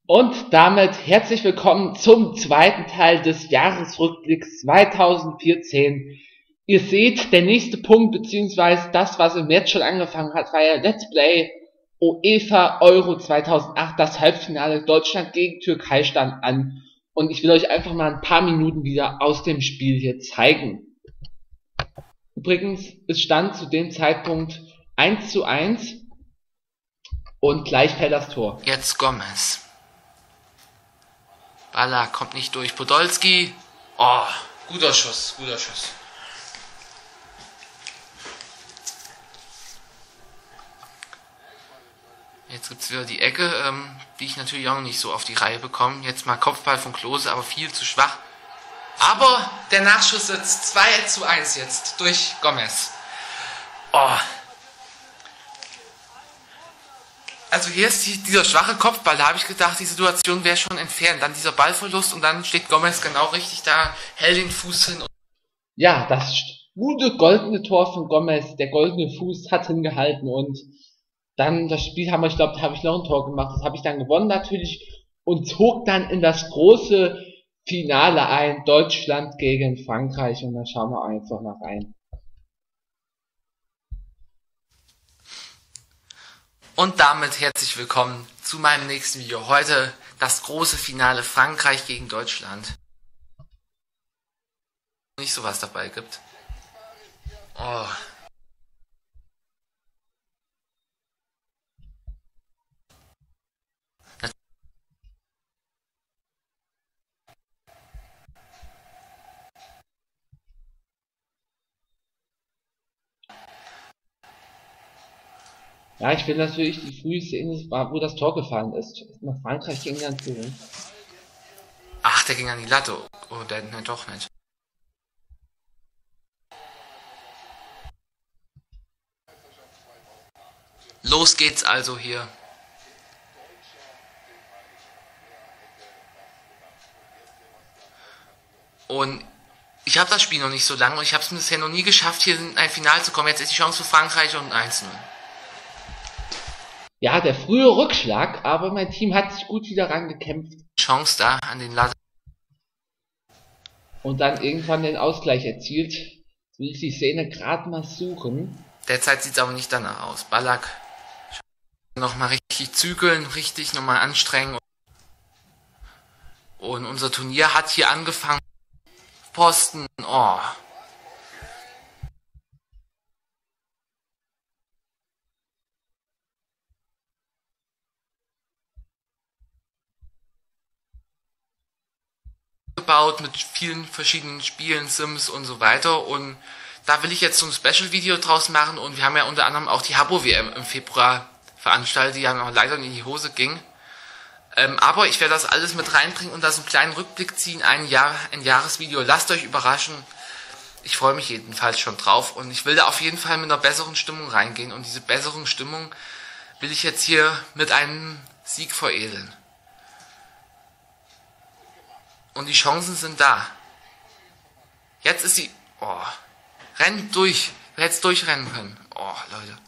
Und damit herzlich willkommen zum zweiten Teil des Jahresrückblicks 2014. Ihr seht, der nächste Punkt, beziehungsweise das, was im März schon angefangen hat, war ja Let's Play UEFA Euro 2008. Das Halbfinale Deutschland gegen Türkei stand an. Und ich will euch einfach mal ein paar Minuten wieder aus dem Spiel hier zeigen. Übrigens, es stand zu dem Zeitpunkt 1:1 und gleich fällt das Tor. Jetzt Gomez. Ballack kommt nicht durch. Podolski. Oh, guter Schuss, guter Schuss. Jetzt gibt's wieder die Ecke, die ich natürlich auch noch nicht so auf die Reihe bekomme. Jetzt mal Kopfball von Klose, aber viel zu schwach. Aber der Nachschuss sitzt 2:1 jetzt durch Gomez. Oh. Also hier ist dieser schwache Kopfball, da habe ich gedacht, die Situation wäre schon entfernt. Dann dieser Ballverlust und dann steht Gomez genau richtig da, hält den Fuß hin. Ja, das gute goldene Tor von Gomez, der goldene Fuß hat hingehalten und dann das Spiel haben wir, ich glaube, da habe ich noch ein Tor gemacht, das habe ich dann gewonnen natürlich und zog dann in das große Finale ein, Deutschland gegen Frankreich, und da schauen wir einfach mal rein. Und damit herzlich willkommen zu meinem nächsten Video. Heute das große Finale Frankreich gegen Deutschland. Nicht sowas dabei gibt. Oh. Ja, ich finde natürlich die frühe Szene war, wo das Tor gefallen ist. Nach Frankreich ging dann zu. Ach, der ging an die Latte. Oh, der, ne, doch nicht. Los geht's also hier. Und ich habe das Spiel noch nicht so lange und ich habe es bisher noch nie geschafft, hier in ein Finale zu kommen. Jetzt ist die Chance für Frankreich und 1:0. Ja, der frühe Rückschlag, aber mein Team hat sich gut wieder rangekämpft. Chance da an den Latte. Und dann irgendwann den Ausgleich erzielt. Jetzt will ich die Szene gerade mal suchen. Derzeit sieht es aber nicht danach aus. Ballack nochmal richtig zügeln, richtig nochmal anstrengen. Und unser Turnier hat hier angefangen. Posten, oh. Gebaut mit vielen verschiedenen Spielen, Sims und so weiter, und da will ich jetzt so ein Special-Video draus machen, und wir haben ja unter anderem auch die Habbo-WM im Februar veranstaltet, die ja noch leider in die Hose ging. Aber ich werde das alles mit reinbringen und da so einen kleinen Rückblick ziehen, ein Jahresvideo. Lasst euch überraschen. Ich freue mich jedenfalls schon drauf und ich will da auf jeden Fall mit einer besseren Stimmung reingehen, und diese bessere Stimmung will ich jetzt hier mit einem Sieg veredeln. Und die Chancen sind da. Jetzt ist sie... Oh. Rennt durch. Du hättest durchrennen können. Oh, Leute.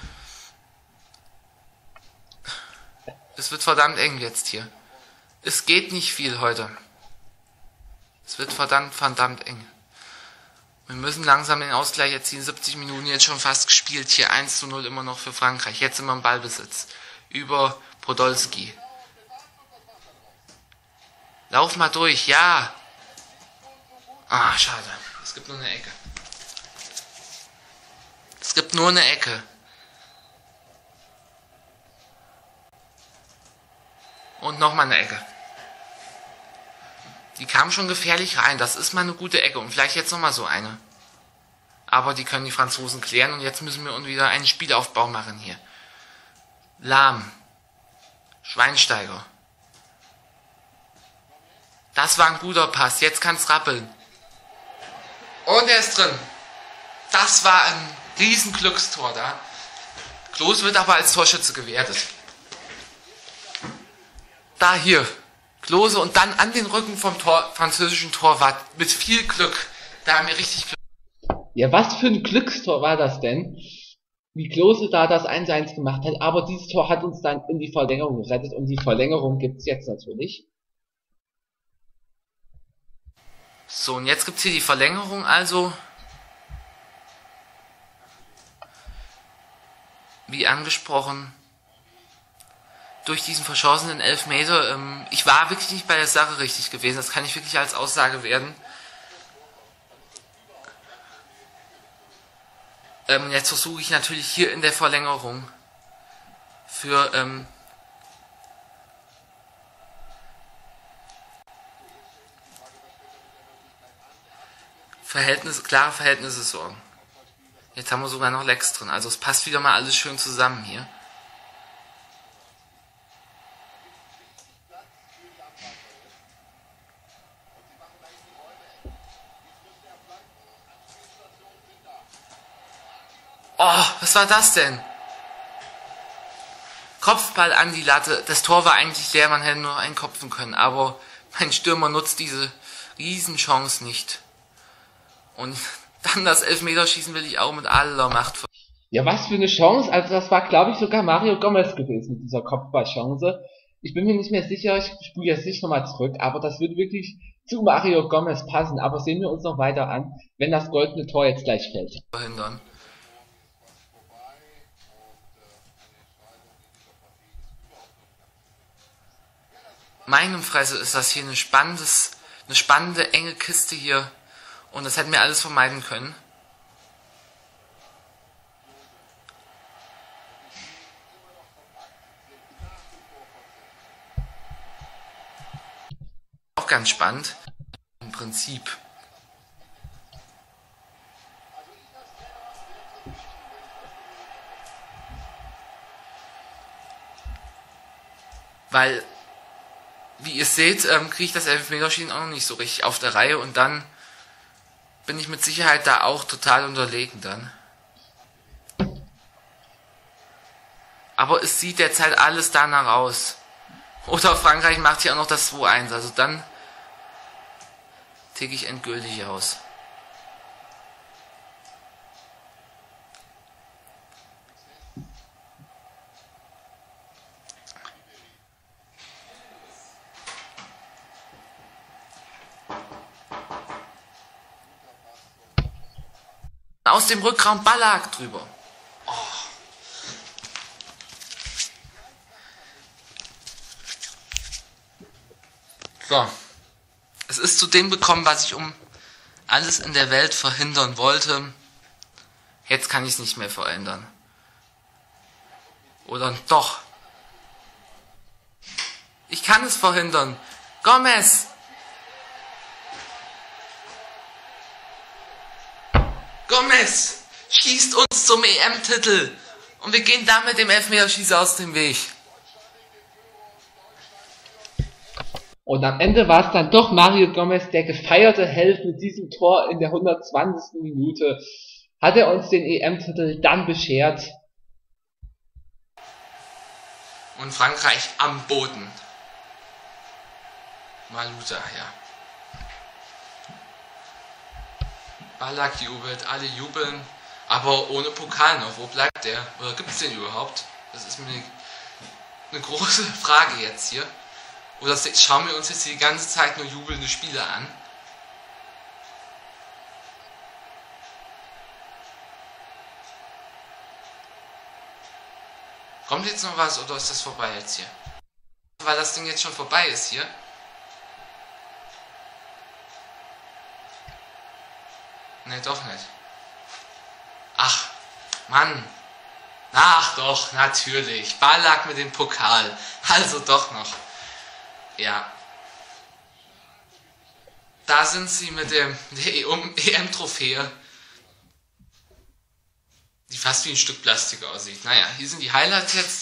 Es wird verdammt eng jetzt hier. Es geht nicht viel heute. Es wird verdammt eng. Wir müssen langsam den Ausgleich erzielen. 70 Minuten jetzt schon fast gespielt. Hier 1:0 immer noch für Frankreich. Jetzt sind wir im Ballbesitz. Über Podolski. Lauf mal durch, ja. Ah, schade. Es gibt nur eine Ecke. Es gibt nur eine Ecke. Und nochmal eine Ecke. Die kam schon gefährlich rein. Das ist mal eine gute Ecke. Und vielleicht jetzt nochmal so eine. Aber die können die Franzosen klären. Und jetzt müssen wir uns wieder einen Spielaufbau machen hier. Lahm. Schweinsteiger. Das war ein guter Pass. Jetzt kann's rappeln. Und er ist drin. Das war ein riesen Glückstor da. Klose wird aber als Torschütze gewertet. Da hier. Klose und dann an den Rücken vom französischen Torwart. Mit viel Glück. Da haben wir richtig Glück. Ja, was für ein Glückstor war das denn? wie Klose da das 1:1 gemacht hat, aber dieses Tor hat uns dann in die Verlängerung gerettet und die Verlängerung gibt's jetzt natürlich. So, und jetzt gibt's hier die Verlängerung, also wie angesprochen, durch diesen verschossenen Elfmeter. Ich war wirklich nicht bei der Sache richtig gewesen, das kann ich wirklich als Aussage werden. Jetzt versuche ich natürlich hier in der Verlängerung für klare Verhältnisse sorgen. Jetzt haben wir sogar noch Lecks drin, also es passt wieder mal alles schön zusammen hier. Oh, was war das denn? Kopfball an die Latte. Das Tor war eigentlich leer, man hätte nur einkopfen können, aber mein Stürmer nutzt diese Riesenchance nicht. Und dann das Elfmeterschießen will ich auch mit aller Macht. Ja, was für eine Chance. Also das war, glaube ich, sogar Mario Gomez gewesen mit dieser Kopfballchance. Ich bin mir nicht mehr sicher, ich spule jetzt nicht nochmal zurück, aber das würde wirklich zu Mario Gomez passen. Aber sehen wir uns noch weiter an, wenn das goldene Tor jetzt gleich fällt. Verhindern. Meine Fresse, ist das hier eine spannende, enge Kiste hier. Und das hätten wir alles vermeiden können. Auch ganz spannend. Im Prinzip. Weil, wie ihr seht, kriege ich das Elfmeterschießen auch noch nicht so richtig auf der Reihe und dann bin ich mit Sicherheit da auch total unterlegen dann. Aber es sieht derzeit alles danach aus. Oder Frankreich macht hier auch noch das 2:1, also dann ticke ich endgültig aus. Aus dem Rückraum Ballack drüber. Oh. So. Es ist zu dem gekommen, was ich um alles in der Welt verhindern wollte. Jetzt kann ich es nicht mehr verändern. Oder doch. Ich kann es verhindern. Gomez! Gomez schießt uns zum EM-Titel und wir gehen damit dem Elfmeterschießer aus dem Weg. Und am Ende war es dann doch Mario Gomez, der gefeierte Held mit diesem Tor in der 120. Minute. Hat er uns den EM-Titel dann beschert. Und Frankreich am Boden. Maluta, ja. Ballack jubelt, alle jubeln, aber ohne Pokal noch. Wo bleibt der? Oder gibt es den überhaupt? Das ist mir eine große Frage jetzt hier. Oder schauen wir uns jetzt die ganze Zeit nur jubelnde Spiele an? Kommt jetzt noch was oder ist das vorbei jetzt hier? Weil das Ding jetzt schon vorbei ist hier. Ne, doch nicht. Ach, Mann. Ach doch, natürlich. Ballack mit dem Pokal. Also doch noch. Ja. Da sind sie mit der EM-Trophäe, die fast wie ein Stück Plastik aussieht. Naja, hier sind die Highlights jetzt.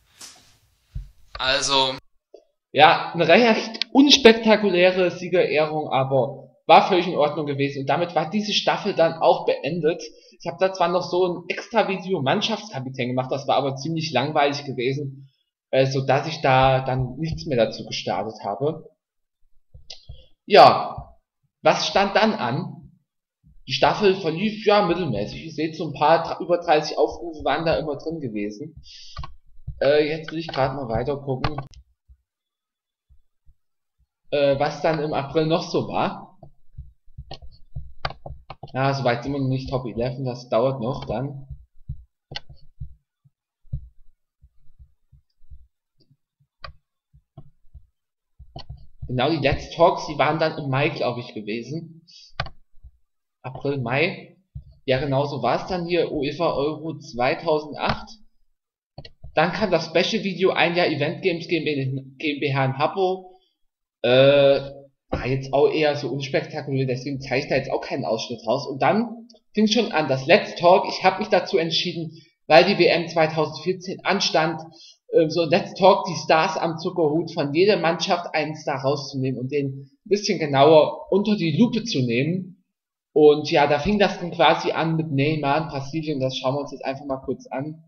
Also. Ja, eine recht unspektakuläre Siegerehrung, aber war völlig in Ordnung gewesen. Und damit war diese Staffel dann auch beendet. Ich habe da zwar noch so ein extra Video Mannschaftskapitän gemacht, das war aber ziemlich langweilig gewesen, so dass ich da dann nichts mehr dazu gestartet habe. Ja, was stand dann an? Die Staffel verlief ja mittelmäßig. Ihr seht, so ein paar, über 30 Aufrufe waren da immer drin gewesen. Jetzt will ich gerade mal weiter gucken, was dann im April noch so war. Ja, soweit sind wir noch nicht Top 11, das dauert noch dann. Genau, die Let's Talks, die waren dann im Mai, glaube ich, gewesen. April, Mai. Ja, genau so war es dann hier, UEFA Euro 2008. Dann kam das Special-Video, ein Jahr Event Games GmbH in Habbo. War jetzt auch eher so unspektakulär, deswegen zeige ich da jetzt auch keinen Ausschnitt raus. Und dann fing schon an, das Let's Talk. Ich habe mich dazu entschieden, weil die WM 2014 anstand, so Let's Talk, die Stars am Zuckerhut, von jeder Mannschaft einen Star rauszunehmen und den ein bisschen genauer unter die Lupe zu nehmen. Und ja, da fing das dann quasi an mit Neymar in Brasilien. Das schauen wir uns jetzt einfach mal kurz an.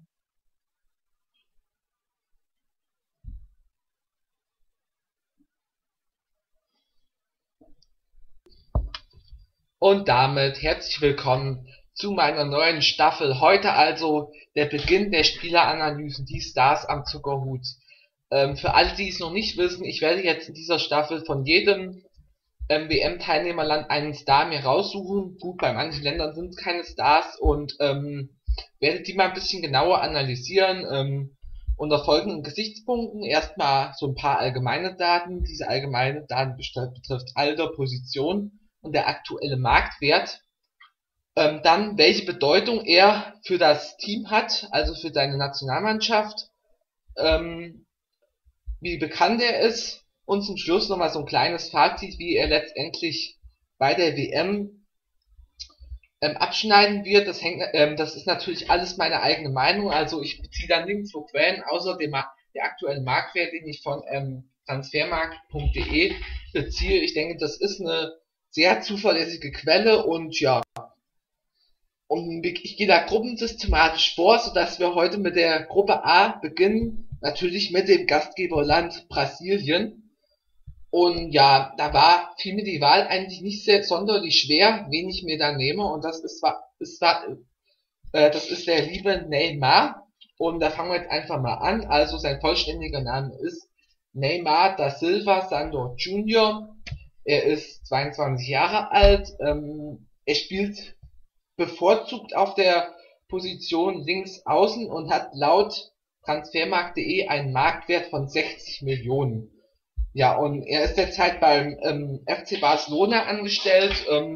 Und damit herzlich willkommen zu meiner neuen Staffel. Heute also der Beginn der Spieleranalysen, die Stars am Zuckerhut. Für alle, die es noch nicht wissen, ich werde jetzt in dieser Staffel von jedem WM-Teilnehmerland einen Star mir raussuchen. Gut, bei manchen Ländern sind es keine Stars und werde die mal ein bisschen genauer analysieren. Unter folgenden Gesichtspunkten erstmal so ein paar allgemeine Daten. Diese allgemeinen Daten betrifft Alter, Position und der aktuelle Marktwert. Dann, welche Bedeutung er für das Team hat, also für deine Nationalmannschaft, wie bekannt er ist und zum Schluss nochmal so ein kleines Fazit, wie er letztendlich bei der WM abschneiden wird. Das ist natürlich alles meine eigene Meinung, also ich beziehe da nirgendwo Quellen, außer der aktuellen Marktwert, den ich von transfermarkt.de beziehe. Ich denke, das ist eine sehr zuverlässige Quelle und ja, ich gehe da gruppensystematisch vor, sodass wir heute mit der Gruppe A beginnen, natürlich mit dem Gastgeberland Brasilien. Und ja, fiel mir die Wahl eigentlich nicht sehr sonderlich schwer, wen ich mir da nehme, und das ist der liebe Neymar. Und da fangen wir jetzt einfach mal an. Also sein vollständiger Name ist Neymar da Silva Santos Jr. Er ist 22 Jahre alt. Er spielt bevorzugt auf der Position links außen und hat laut transfermarkt.de einen Marktwert von 60 Millionen. Ja, und er ist derzeit beim FC Barcelona angestellt,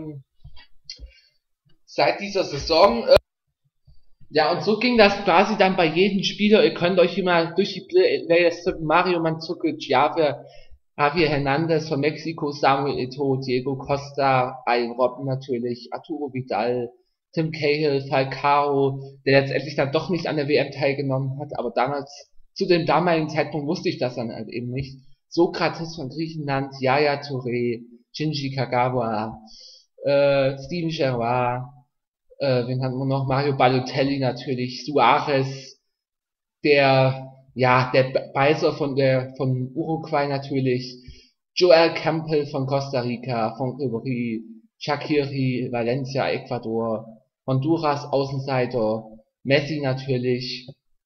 seit dieser Saison. Ja, und so ging das quasi dann bei jedem Spieler. Ihr könnt euch immer durch die Players tippen: Mario Mandzukic, Javier Hernandez von Mexiko, Samuel Eto'o, Diego Costa, Arjen Robben natürlich, Arturo Vidal, Tim Cahill, Falcao, der letztendlich dann doch nicht an der WM teilgenommen hat, aber zu dem damaligen Zeitpunkt wusste ich das dann halt eben nicht. Sokrates von Griechenland, Yaya Touré, Shinji Kagawa, Steven Gerrard, wen hatten wir noch? Mario Balotelli natürlich, Suarez, der Beiser von Uruguay natürlich, Joel Campbell von Costa Rica, von Ribery, Shaqiri, Valencia, Ecuador, Honduras Außenseiter, Messi natürlich.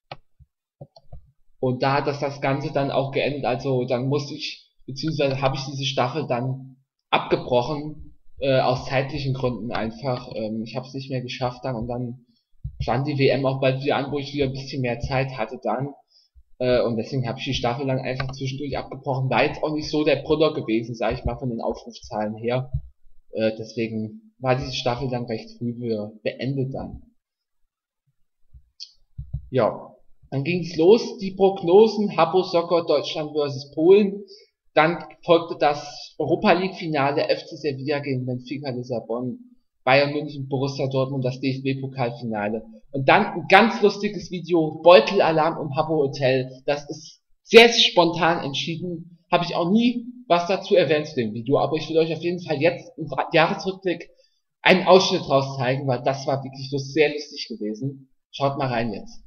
Und da hat das Ganze dann auch geendet, also dann beziehungsweise habe ich diese Staffel dann abgebrochen, aus zeitlichen Gründen einfach. Ich habe es nicht mehr geschafft dann, und dann stand die WM auch bald wieder an, wo ich wieder ein bisschen mehr Zeit hatte dann. Und deswegen habe ich die Staffel dann einfach zwischendurch abgebrochen. War jetzt auch nicht so der Brüller gewesen, sage ich mal, von den Aufrufzahlen her. Deswegen war diese Staffel dann recht früh wieder beendet dann. Ja, dann ging's los, die Prognosen: Habbo Soccer Deutschland vs. Polen. Dann folgte das Europa League Finale, FC Sevilla gegen Benfica Lissabon, Bayern München, Borussia Dortmund, das DFB-Pokalfinale. Und dann ein ganz lustiges Video, Beutelalarm im Habbo Hotel. Das ist sehr spontan entschieden. Habe ich auch nie was dazu erwähnt zu dem Video, aber ich will euch auf jeden Fall jetzt im Jahresrückblick einen Ausschnitt draus zeigen, weil das war wirklich sehr lustig gewesen. Schaut mal rein jetzt.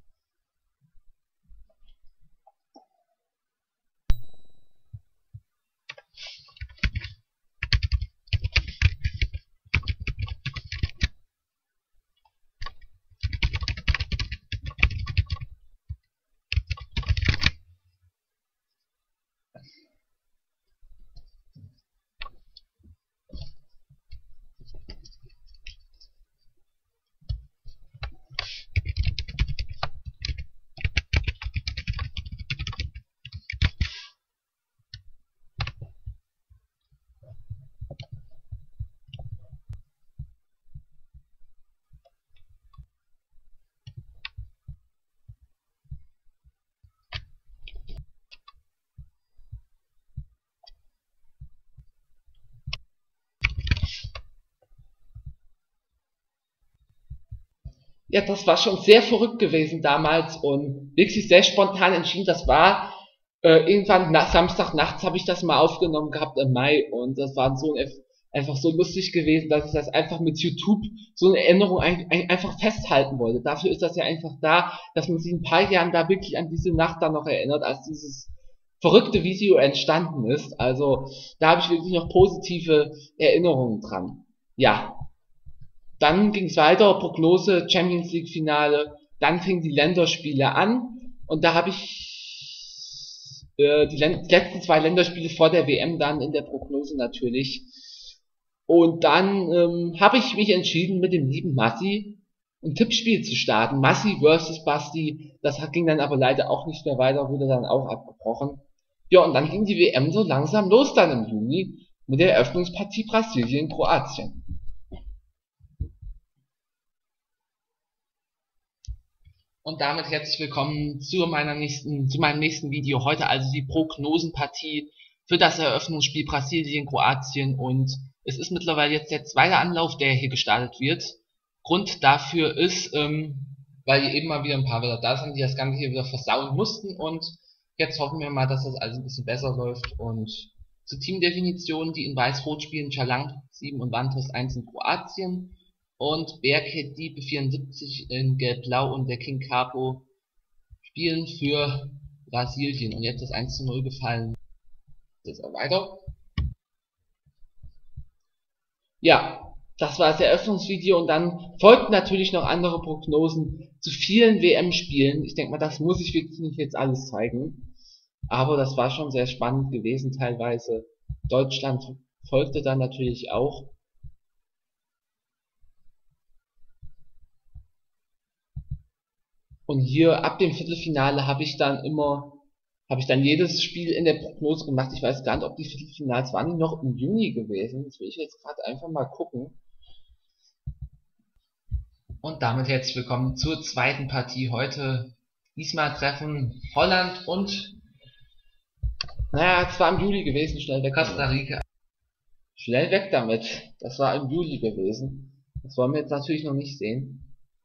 Ja, das war schon sehr verrückt gewesen damals und wirklich sehr spontan entschieden. Das war irgendwann Samstag nachts habe ich das mal aufgenommen gehabt im Mai und das war einfach so lustig gewesen, dass ich das einfach mit YouTube so eine Erinnerung einfach festhalten wollte. Dafür ist das ja einfach da, dass man sich in ein paar Jahren da wirklich an diese Nacht dann noch erinnert, als dieses verrückte Video entstanden ist. Also da habe ich wirklich noch positive Erinnerungen dran. Ja, dann ging es weiter, Prognose, Champions League Finale, dann fingen die Länderspiele an und da habe ich die letzten zwei Länderspiele vor der WM dann in der Prognose natürlich. Und dann habe ich mich entschieden, mit dem lieben Massi ein Tippspiel zu starten. Massi versus Basti, das ging dann aber leider auch nicht mehr weiter, wurde dann auch abgebrochen. Ja, und dann ging die WM so langsam los dann im Juni mit der Eröffnungspartie Brasilien-Kroatien. Und damit herzlich willkommen zu meinem nächsten Video. Heute also die Prognosenpartie für das Eröffnungsspiel Brasilien-Kroatien und es ist mittlerweile jetzt der zweite Anlauf, der hier gestartet wird. Grund dafür ist, weil hier eben mal wieder ein paar wieder da sind, die das Ganze hier wieder versauen mussten und jetzt hoffen wir mal, dass das alles ein bisschen besser läuft und zur Teamdefinition, die in Weiß-Rot spielen, Chalank 7 und Wantos 1 in Kroatien. Und Berghead Diebe 74 in Gelb-Blau und der King Capo spielen für Brasilien. Und jetzt ist 1:0 gefallen. Jetzt auch weiter. Ja, das war das Eröffnungsvideo und dann folgten natürlich noch andere Prognosen zu vielen WM-Spielen. Ich denke mal, das muss ich wirklich nicht jetzt alles zeigen. Aber das war schon sehr spannend gewesen teilweise. Deutschland folgte dann natürlich auch. Und hier ab dem Viertelfinale habe ich dann jedes Spiel in der Prognose gemacht. Ich weiß gar nicht, ob die Viertelfinals waren die noch im Juni gewesen. Das will ich jetzt gerade einfach mal gucken. Und damit herzlich willkommen zur zweiten Partie heute. Diesmal treffen Holland und, naja, es war im Juli gewesen, schnell weg. Costa Rica. Schnell weg damit. Das war im Juli gewesen. Das wollen wir jetzt natürlich noch nicht sehen.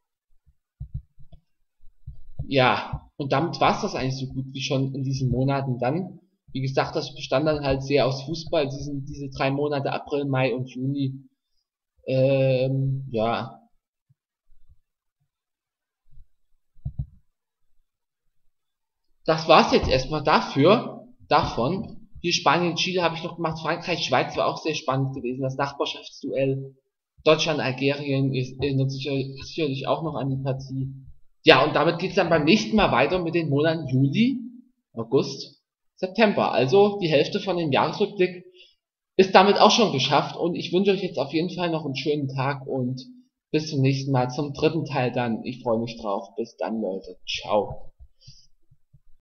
Ja, und damit war es das eigentlich so gut wie schon in diesen Monaten dann. Wie gesagt, das bestand dann halt sehr aus Fußball, diese 3 Monate, April, Mai und Juni. Ja. Das war's jetzt erstmal davon. Hier Spanien, Chile habe ich noch gemacht, Frankreich, Schweiz war auch sehr spannend gewesen, das Nachbarschaftsduell. Deutschland, Algerien erinnert sich sicherlich auch noch an die Partie. Ja, und damit geht's dann beim nächsten Mal weiter mit den Monaten Juli, August, September. Also die Hälfte von dem Jahresrückblick ist damit auch schon geschafft und ich wünsche euch jetzt auf jeden Fall noch einen schönen Tag und bis zum nächsten Mal zum dritten Teil dann. Ich freue mich drauf. Bis dann, Leute. Ciao.